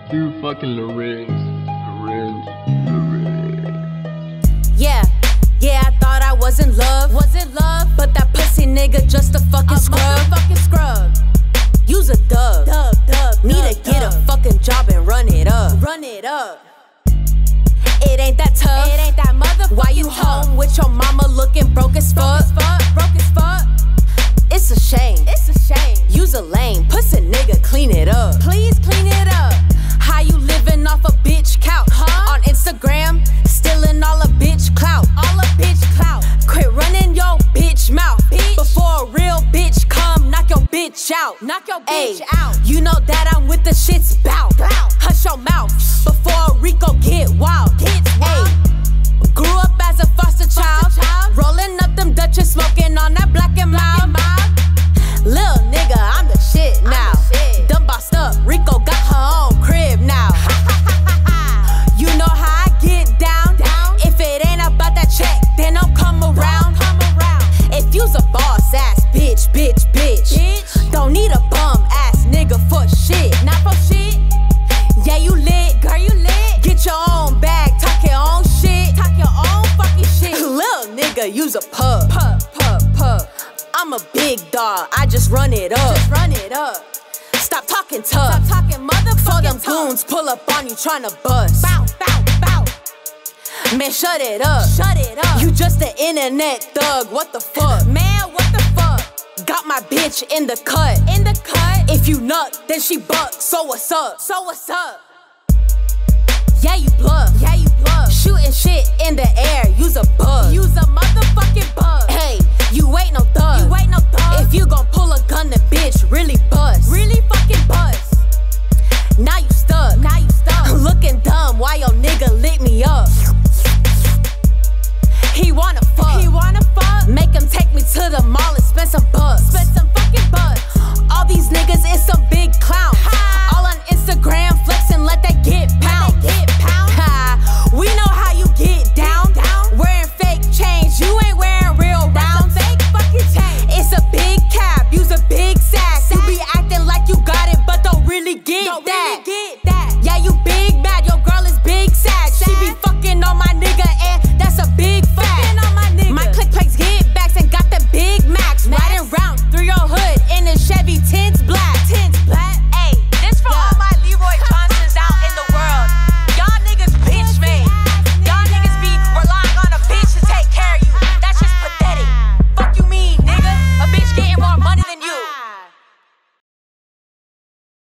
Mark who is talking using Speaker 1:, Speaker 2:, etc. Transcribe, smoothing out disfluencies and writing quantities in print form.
Speaker 1: Dude, fucking Lorenz.
Speaker 2: Yeah, I thought I was in love, but that pussy nigga just a fucking scrub. You's a dub. Need to get a fucking job and run it up. It ain't that tough. It ain't that motherfucking Why you tough. Home with your mama looking broke as fuck? It's a shame. You's a lame pussy nigga. Clean it up. Please clean it up. How you living off a bitch couch? On Instagram, stealing all a bitch clout. Quit running your bitch mouth. Before a real bitch come, knock your bitch out. You know that I'm with the shit's bout. Hush your mouth before Rico get wild. Grew up as a foster child, rolling up them Dutchess, smoking on that black and mild. Lil nigga, I'm the shit now. Done bossed up, Rico got her own crib now. You know how I get down. If it ain't about that check, then don't come around. If you's a boss ass bitch, don't need a bum ass nigga for shit. Not for shit. Yeah, you lit, girl, you lit. Get your own bag, talk your own shit. Talk your own fucking shit. Lil nigga, you's a pub. I'm a big dog, I just run it up. Stop talking tough. For them goons pull up on you tryna bust. Bow. Man, shut it up. You just an internet thug, what the fuck? Man, what the fuck? Got my bitch in the cut. If you nut, then she buck. So what's up? Yeah, you bluff. Shooting shit in the air, you's a bug. You's a motherfucking bug. Hey, you ain't no thug. If you gon' pull a gun, then bitch, really bust. Now you stuck. Looking dumb, why your nigga lit me up? He wanna fuck. Make him take me to the mall and spend some bucks.